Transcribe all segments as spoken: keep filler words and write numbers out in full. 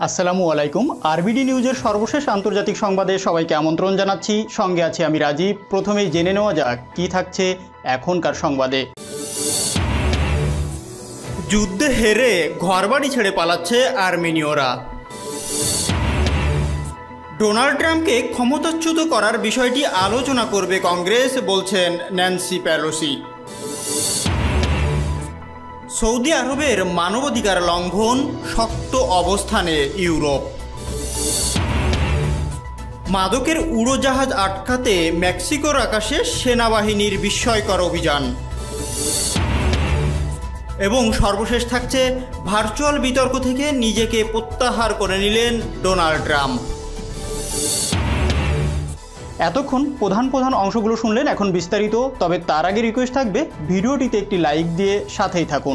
আসসালামু আলাইকুম। আরবিডি নিউজের সর্বশেষ আন্তর্জাতিক সংবাদে সবাইকে আমন্ত্রণ জানাচ্ছি। সঙ্গে আছি আমি রাজীব। প্রথমেই জেনে নেওয়া যাক কি থাকছে এখনকার সংবাদে। যুদ্ধে হেরে ঘরবাড়ি ছেড়ে পালাচ্ছে আর্মেনীয়রা। ডোনাল্ড ট্রাম্পকে ক্ষমতাচ্যুত করার বিষয়টি আলোচনা করবে কংগ্রেস, বলছেন ন্যান্সি পেলোসি। সৌদি আরবের মানবাধিকার লঙ্ঘন, শক্ত অবস্থানে ইউরোপ। মাদকের উড়োজাহাজ আটকাতে মেক্সিকোর আকাশে সেনাবাহিনীর বিস্ময়কর অভিযান। এবং সর্বশেষ থাকছে ভার্চুয়াল বিতর্ক থেকে নিজেকে প্রত্যাহার করে নিলেন ডোনাল্ড ট্রাম্প। এতক্ষণ প্রধান প্রধান অংশগুলো শুনলেন, এখন বিস্তারিত। তবে তার আগে রিকোয়েস্ট থাকবে ভিডিওটিতে একটি লাইক দিয়ে সাথেই থাকুন।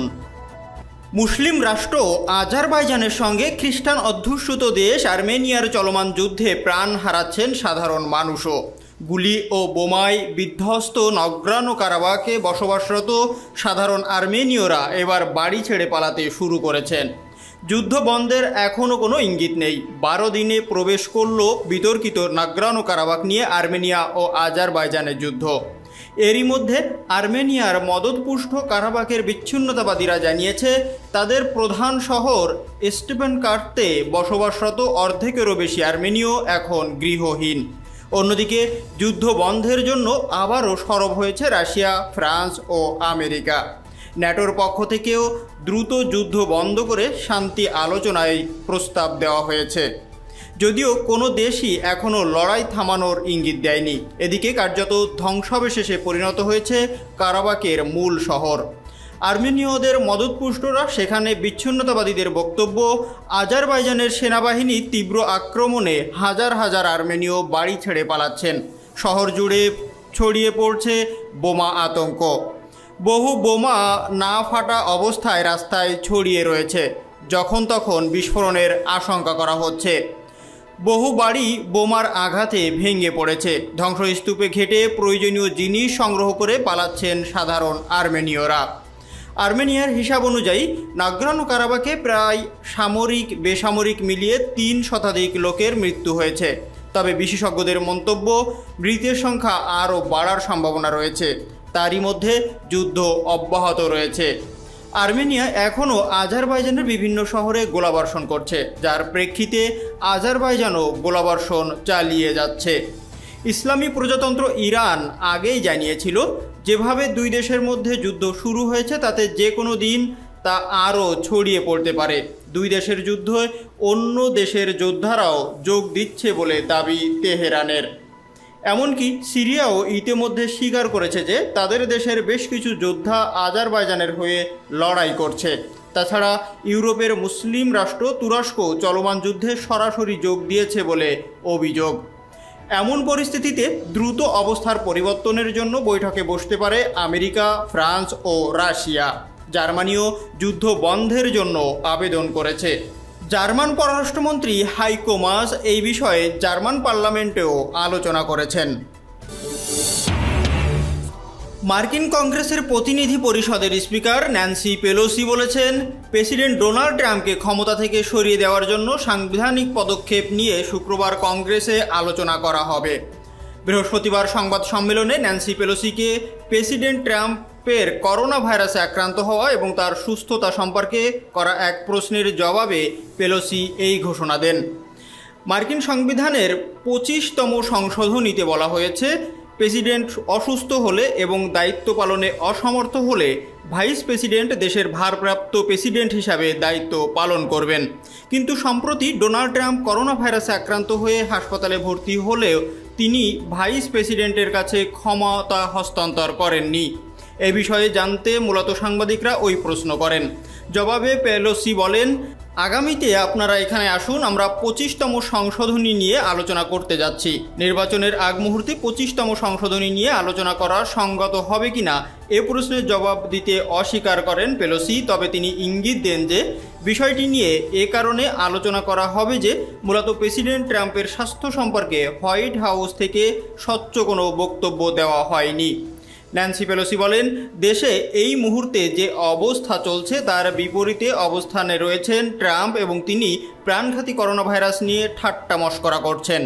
মুসলিম রাষ্ট্র আজারবাইজানের সঙ্গে খ্রিস্টান অধ্যুষিত দেশ আর্মেনিয়ার চলমান যুদ্ধে প্রাণ হারাচ্ছেন সাধারণ মানুষও। গুলি ও বোমায় বিধ্বস্ত নগ্রানো কারাবাখে বসবাসরত সাধারণ আর্মেনীয়রা এবার বাড়ি ছেড়ে পালাতে শুরু করেছেন। যুদ্ধ বন্ধের এখনও কোনো ইঙ্গিত নেই। বারো দিনে প্রবেশ করল বিতর্কিত নাগরানো কারাবাখ নিয়ে আর্মেনিয়া ও আজারবাইজানের যুদ্ধ। এরই মধ্যে আর্মেনিয়ার মদতপুষ্ট কারাবাখের বিচ্ছিন্নতাবাদীরা জানিয়েছে তাদের প্রধান শহর স্টেপানকার্তে বসবাসরত অর্ধেকেরও বেশি আর্মেনীয় এখন গৃহহীন। অন্যদিকে যুদ্ধ বন্ধের জন্য আবারও সরব হয়েছে রাশিয়া, ফ্রান্স ও আমেরিকা। ন্যাটোর পক্ষ থেকেও দ্রুত যুদ্ধ বন্ধ করে শান্তি আলোচনায় প্রস্তাব দেওয়া হয়েছে, যদিও কোনো দেশই এখনও লড়াই থামানোর ইঙ্গিত দেয়নি। এদিকে কার্যত ধ্বংসাবশেষে পরিণত হয়েছে কারাবাখের মূল শহর। আর্মেনীয়দের মদতপুষ্টরা সেখানে বিচ্ছিন্নতাবাদীদের বক্তব্য, আজারবাইজানের সেনাবাহিনীর তীব্র আক্রমণে হাজার হাজার আর্মেনীয় বাড়ি ছেড়ে পালাচ্ছেন। শহর জুড়ে ছড়িয়ে পড়ছে বোমা আতঙ্ক। বহু বোমা না ফাটা অবস্থায় রাস্তায় ছড়িয়ে রয়েছে, যখন তখন বিস্ফোরণের আশঙ্কা করা হচ্ছে। বহু বাড়ি বোমার আঘাতে ভেঙে পড়েছে। ধ্বংসস্তূপে ঘেঁটে প্রয়োজনীয় জিনিস সংগ্রহ করে পালাচ্ছেন সাধারণ আর্মেনীয়রা। আর্মেনিয়ার হিসাব অনুযায়ী নাগরানো কারাবাখে প্রায় সামরিক বেসামরিক মিলিয়ে তিন শতাধিক লোকের মৃত্যু হয়েছে। তবে বিশেষজ্ঞদের মন্তব্য, মৃতের সংখ্যা আরও বাড়ার সম্ভাবনা রয়েছে। তারই মধ্যে যুদ্ধ অব্যাহত রয়েছে। আর্মেনিয়া এখনও আজারবাইজানের বিভিন্ন শহরে গোলাবর্ষণ করছে, যার প্রেক্ষিতে আজারবাইজানও গোলাবর্ষণ চালিয়ে যাচ্ছে। ইসলামী প্রজাতন্ত্র ইরান আগেই জানিয়েছিল যেভাবে দুই দেশের মধ্যে যুদ্ধ শুরু হয়েছে তাতে যে কোনো দিন তা আরও ছড়িয়ে পড়তে পারে। দুই দেশের যুদ্ধে অন্য দেশের যোদ্ধারাও যোগ দিচ্ছে বলে দাবি তেহরানের। এমনকি সিরিয়াও ইতিমধ্যে স্বীকার করেছে যে তাদের দেশের বেশ কিছু যোদ্ধা আজারবাইজানের হয়ে লড়াই করছে। তাছাড়া ইউরোপের মুসলিম রাষ্ট্র তুরস্ক চলমান যুদ্ধে সরাসরি যোগ দিয়েছে বলে অভিযোগ। এমন পরিস্থিতিতে দ্রুত অবস্থার পরিবর্তনের জন্য বৈঠকে বসতে পারে আমেরিকা, ফ্রান্স ও রাশিয়া। জার্মানিও যুদ্ধ বন্ধের জন্য আবেদন করেছে। জার্মান পররাষ্ট্রমন্ত্রী হাইকো মাস এই বিষয়ে জার্মান পার্লামেন্টেও আলোচনা করেছেন। মার্কিন কংগ্রেসের প্রতিনিধি পরিষদের স্পিকার ন্যান্সি পেলোসি বলেছেন, প্রেসিডেন্ট ডোনাল্ড ট্রাম্পকে ক্ষমতা থেকে সরিয়ে দেওয়ার জন্য সাংবিধানিক পদক্ষেপ নিয়ে শুক্রবার কংগ্রেসে আলোচনা করা হবে। বৃহস্পতিবার সংবাদ সম্মেলনে ন্যান্সি পেলোসিকে প্রেসিডেন্ট ট্রাম্পের করোনা ভাইরাসে আক্রান্ত হওয়া এবং তার সুস্থতা সম্পর্কে করা এক প্রশ্নের জবাবে পেলোসি এই ঘোষণা দেন। মার্কিন সংবিধানের পঁচিশতম সংশোধনীতে বলা হয়েছে, প্রেসিডেন্ট অসুস্থ হলে এবং দায়িত্ব পালনে অসমর্থ হলে ভাইস প্রেসিডেন্ট দেশের ভারপ্রাপ্ত প্রেসিডেন্ট হিসাবে দায়িত্ব পালন করবেন। কিন্তু সম্প্রতি ডোনাল্ড ট্রাম্প করোনা ভাইরাসে আক্রান্ত হয়ে হাসপাতালে ভর্তি হলেও তিনি ভাইস প্রেসিডেন্টের কাছে ক্ষমতা হস্তান্তর করেননি। এ বিষয়ে জানতে মূলত সাংবাদিকরা ওই প্রশ্ন করেন। জবাবে পেলোসি বলেন, আগামীতে আপনারা এখানে আসুন, আমরা পঁচিশতম সংশোধনী নিয়ে আলোচনা করতে যাচ্ছি। নির্বাচনের আগ মুহূর্তে পঁচিশতম সংশোধনী নিয়ে আলোচনা করা সঙ্গত হবে কিনা এ প্রশ্নের জবাব দিতে অস্বীকার করেন পেলোসি। তবে তিনি ইঙ্গিত দেন যে বিষয়টি নিয়ে এ কারণে আলোচনা করা হবে যে মূলত প্রেসিডেন্ট ট্রাম্পের স্বাস্থ্য সম্পর্কে হোয়াইট হাউস থেকে স্বচ্ছ কোনো বক্তব্য দেওয়া হয়নি। ন্যান্সি পেলোসি বলেন, দেশে এই মুহূর্তে যে অবস্থা চলছে তার বিপরীতে অবস্থানে রয়েছেন ট্রাম্প এবং তিনি প্রাণঘাতী করোনা ভাইরাস নিয়ে ঠাট্টা মশকরা করছেন।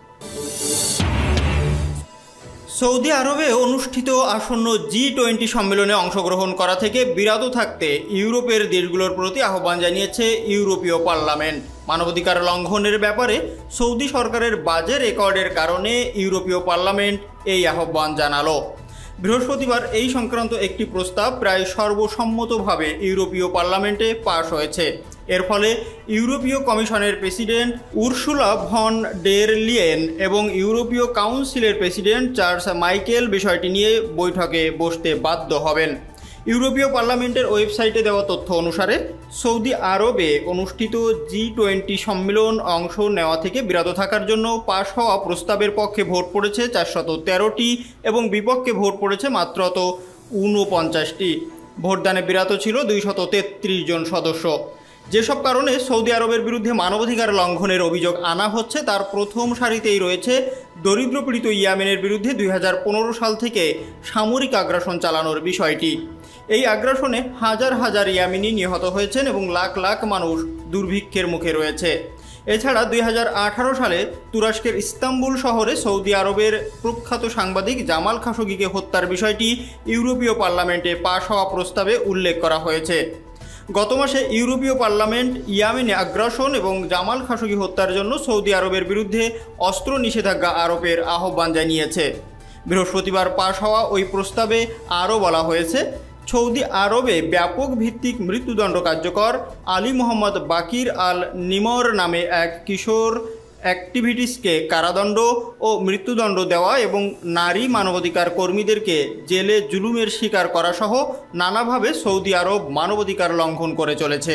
সৌদি আরবে অনুষ্ঠিত আসন্ন জি টোয়েন্টি সম্মেলনে অংশগ্রহণ করা থেকে বিরত থাকতে ইউরোপের দেশগুলোর প্রতি আহ্বান জানিয়েছে ইউরোপীয় পার্লামেন্ট। মানবাধিকার লঙ্ঘনের ব্যাপারে সৌদি সরকারের বাজে রেকর্ডের কারণে ইউরোপীয় পার্লামেন্ট এই আহ্বান জানালো। বৃহস্পতিবার এই সংক্রান্ত একটি প্রস্তাব প্রায় সর্বসম্মতভাবে ইউরোপীয় পার্লামেন্টে পাশ হয়েছে। এর ফলে ইউরোপীয় কমিশনের president Ursula von der Leyen এবং ইউরোপীয় কাউন্সিলের প্রেসিডেন্ট চার্লস মাইকেল বিষয়টি নিয়ে বৈঠকে বসতে বাধ্য হবেন। ইউরোপীয় পার্লামেন্টের ওয়েবসাইটে দেওয়া তথ্য অনুসারে সৌদি আরবে অনুষ্ঠিত জি টোয়েন্টি সম্মেলন অংশ নেওয়া থেকে বিরত থাকার জন্য পাশ হওয়া প্রস্তাবের পক্ষে ভোট পড়েছে চারশত তেরোটি এবং বিপক্ষে ভোট পড়েছে মাত্রত ঊনপঞ্চাশটি। ভোটদানে বিরত ছিল দুইশত তেত্রিশ জন সদস্য। যেসব কারণে সৌদি আরবের বিরুদ্ধে মানবাধিকার লঙ্ঘনের অভিযোগ আনা হচ্ছে তার প্রথম সারিতেই রয়েছে দরিদ্রপীড়িত ইয়েমেনের বিরুদ্ধে দুই হাজার পনেরো সাল থেকে সামরিক আগ্রাসন চালানোর বিষয়টি। এই আগ্রাসনে হাজার হাজার ইয়েমেনি নিহত হয়েছেন এবং লাখ লাখ মানুষ দুর্ভিক্ষের মুখে রয়েছে। এছাড়া দুই হাজার আঠারো সালে তুরস্কের ইস্তাম্বুল শহরে সৌদি আরবের প্রখ্যাত সাংবাদিক জামাল খাশোগিকে হত্যার বিষয়টি ইউরোপীয় পার্লামেন্টে পাশ হওয়া প্রস্তাবে উল্লেখ করা হয়েছে। গত মাসে ইউরোপীয় পার্লামেন্ট ইয়েমেনে আগ্রাসন এবং জামাল খাশোগি হত্যার জন্য সৌদি আরবের বিরুদ্ধে অস্ত্র নিষেধাজ্ঞা আরোপের আহ্বান জানিয়েছে। বৃহস্পতিবার পাশ হওয়া ওই প্রস্তাবে আরও বলা হয়েছে, সৌদি আরবে ব্যাপক ভিত্তিক মৃত্যুদণ্ড কার্যকর। আলী মোহাম্মদ বাকির আল নিমর নামে এক কিশোর অ্যাক্টিভিটিস্টকে কারাদণ্ড ও মৃত্যুদণ্ড দেওয়া এবং নারী মানবাধিকার কর্মীদেরকে জেলে জুলুমের শিকার করা সহ নানাভাবে সৌদি আরব মানবাধিকার লঙ্ঘন করে চলেছে।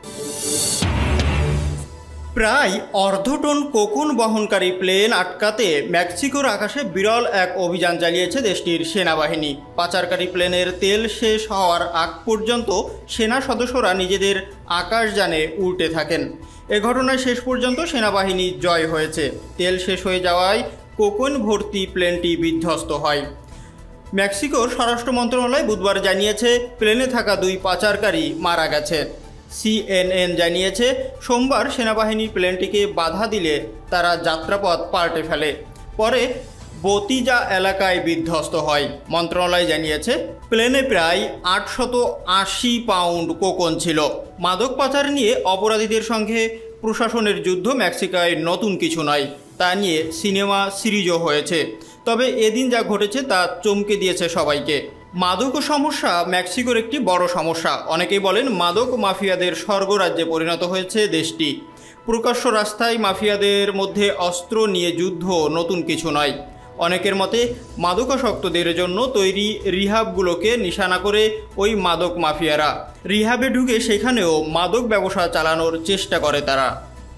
প্রায় অর্ধ টন কোকুন বহনকারী প্লেন আটকাতে মেক্সিকোর আকাশে বিরল এক অভিযান চালিয়েছে দেশটির সেনাবাহিনী। পাচারকারী প্লেনের তেল শেষ হওয়ার আগ পর্যন্ত সেনা সদস্যরা নিজেদের আকাশযানে উল্টে থাকেন। এ ঘটনায় শেষ পর্যন্ত সেনাবাহিনী জয় হয়েছে। তেল শেষ হয়ে যাওয়ায় কোকুন ভর্তি প্লেনটি বিধ্বস্ত হয়। মেক্সিকোর স্বরাষ্ট্র মন্ত্রণালয় বুধবার জানিয়েছে প্লেনে থাকা দুই পাচারকারী মারা গেছে। সিএনএন জানিয়েছে সোমবার সেনাবাহিনী প্লেনটিকে বাধা দিলে তারা যাত্রাপথ পাল্টে ফেলে, পরে বতিজা এলাকায় বিধ্বস্ত হয়। মন্ত্রণালয় জানিয়েছে প্লেনে প্রায় আটশত আশি পাউন্ড কোকন ছিল। মাদক পাচার নিয়ে অপরাধীদের সঙ্গে প্রশাসনের যুদ্ধ মেক্সিকোয় নতুন কিছু নয়, তা নিয়ে সিনেমা সিরিজও হয়েছে। তবে এদিন যা ঘটেছে তা চমকে দিয়েছে সবাইকে। মাদক সমস্যা মেক্সিকোর একটি বড় সমস্যা। অনেকেই বলেন মাদক মাফিয়াদের স্বর্গরাজ্যে পরিণত হয়েছে দেশটি। প্রকাশ্য রাস্তায় মাফিয়াদের মধ্যে অস্ত্র নিয়ে যুদ্ধ নতুন কিছু নয়। অনেকের মতে মাদকাসক্তদের জন্য তৈরি রিহাবগুলোকে নিশানা করে ওই মাদক মাফিয়ারা রিহাবে ঢুকে সেখানেও মাদক ব্যবসা চালানোর চেষ্টা করে তারা।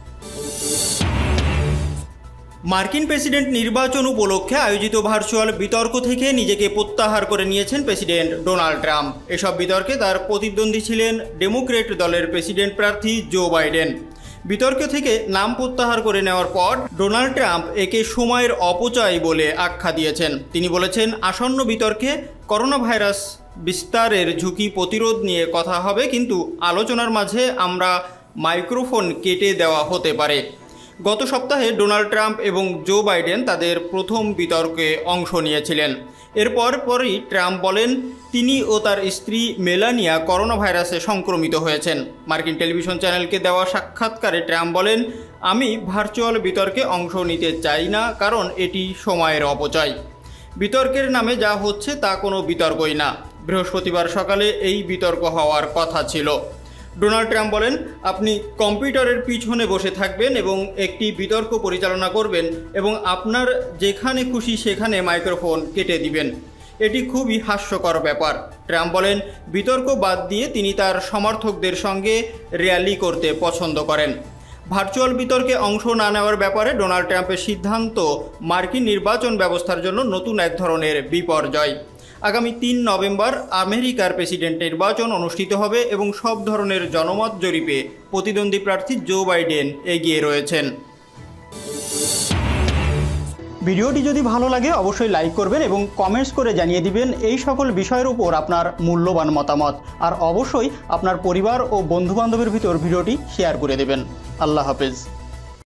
মার্কিন প্রেসিডেন্ট নির্বাচন উপলক্ষে আয়োজিত ভার্চুয়াল বিতর্ক থেকে নিজেকে প্রত্যাহার করে নিয়েছেন প্রেসিডেন্ট ডোনাল্ড ট্রাম্প। এসব বিতর্কে তার প্রতিদ্বন্দ্বী ছিলেন ডেমোক্র্যাট দলের প্রেসিডেন্ট প্রার্থী জো বাইডেন। বিতর্ক থেকে নাম প্রত্যাহার করে নেওয়ার পর ডোনাল্ড ট্রাম্প একে সময়ের অপচয় বলে আখ্যা দিয়েছেন। তিনি বলেছেন, আসন্ন বিতর্কে করোনা ভাইরাস বিস্তারের ঝুঁকি প্রতিরোধ নিয়ে কথা হবে, কিন্তু আলোচনার মাঝে আমরা মাইক্রোফোন কেটে দেওয়া হতে পারে। গত সপ্তাহে ডোনাল্ড ট্রাম্প এবং জো বাইডেন তাদের প্রথম বিতর্কে অংশ নিয়েছিলেন। এরপর পরই ট্রাম্প বলেন তিনি ও তার স্ত্রী মেলানিয়া করোনা ভাইরাসে সংক্রমিত হয়েছেন। মার্কিন টেলিভিশন চ্যানেলকে দেওয়া সাক্ষাৎকারে ট্রাম্প বলেন, আমি ভার্চুয়াল বিতর্কে অংশ নিতে চাই না, কারণ এটি সময়ের অপচয়। বিতর্কের নামে যা হচ্ছে তা কোনো বিতর্কই না। বৃহস্পতিবার সকালে এই বিতর্ক হওয়ার কথা ছিল। ডোনাল্ড ট্রাম্প বলেন, আপনি কম্পিউটারের পিছনে বসে থাকবেন এবং একটি বিতর্ক পরিচালনা করবেন এবং আপনার যেখানে খুশি সেখানে মাইক্রোফোন কেটে দিবেন। এটি খুবই হাস্যকর ব্যাপার। ট্রাম্প বলেন, বিতর্ক বাদ দিয়ে তিনি তার সমর্থকদের সঙ্গে র্যালি করতে পছন্দ করেন। ভার্চুয়াল বিতর্কে অংশ না নেওয়ার ব্যাপারে ডোনাল্ড ট্রাম্পের সিদ্ধান্ত মার্কিন নির্বাচন ব্যবস্থার জন্য নতুন এক ধরনের বিপর্যয়। আগামী তিন নভেম্বর আমেরিকার প্রেসিডেন্ট নির্বাচন অনুষ্ঠিত হবে এবং সব ধরনের জনমত জরিপে প্রতিদ্বন্দ্বী প্রার্থী জো বাইডেন এগিয়ে রয়েছেন। ভিডিওটি যদি ভালো লাগে অবশ্যই লাইক করবেন এবং কমেন্টস করে জানিয়ে দিবেন এই সকল বিষয়ের উপর আপনার মূল্যবান মতামত। আর অবশ্যই আপনার পরিবার ও বন্ধুবান্ধবের ভিতর ভিডিওটি শেয়ার করে দেবেন। আল্লাহ হাফেজ।